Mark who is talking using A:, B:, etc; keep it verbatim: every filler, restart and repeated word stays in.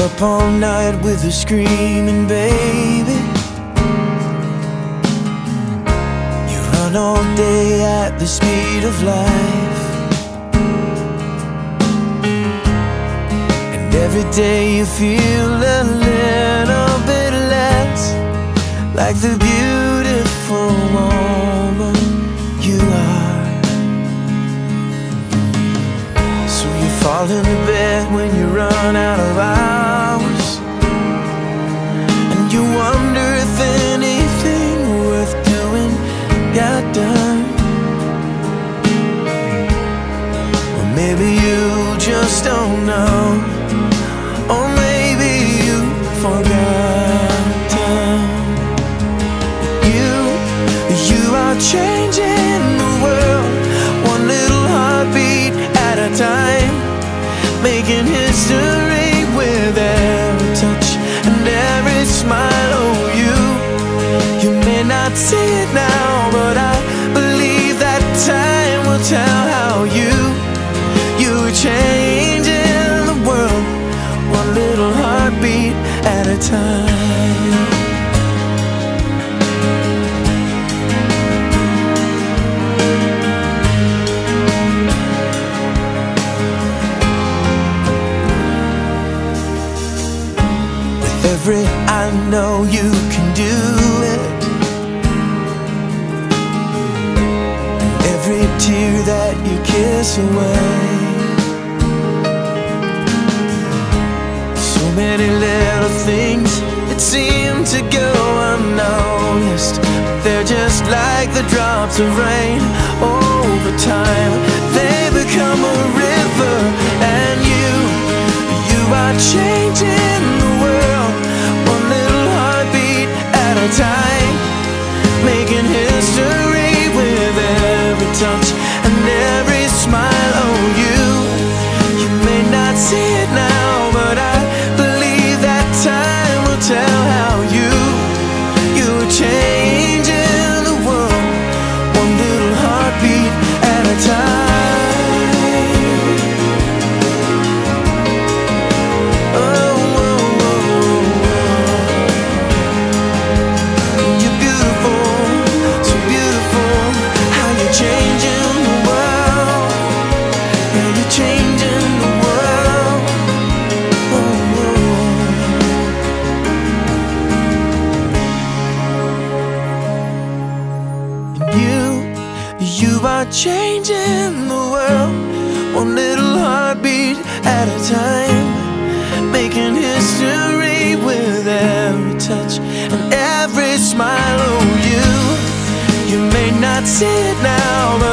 A: up all night with a screaming baby. You run all day at the speed of life, and every day you feel a little bit less like the beautiful woman you are. So you fall into bed when you run out of hours, and you wonder if anything worth doing got done. Or maybe you just don't know, or maybe you forgot. You, you are changing the world, one little heartbeat at a time, making history with every touch and every smile. Oh, you, you may not see it now, but I believe that time will tell how you, you are changing the world, one little heartbeat at a time. Every I know you can do it, every tear that you kiss away. So many little things that seem to go unnoticed, they're just like the drops of rain. Over time they become a river, and you, you are changing the world, one little heartbeat at a time, making history with every touch and every smile. Oh, you, you may not see it now, but I believe that time will tell how you, you are changing the world, one little heartbeat at a time. You are changing the world, one little heartbeat at a time, making history with every touch and every smile. Oh, you, you may not see it now, but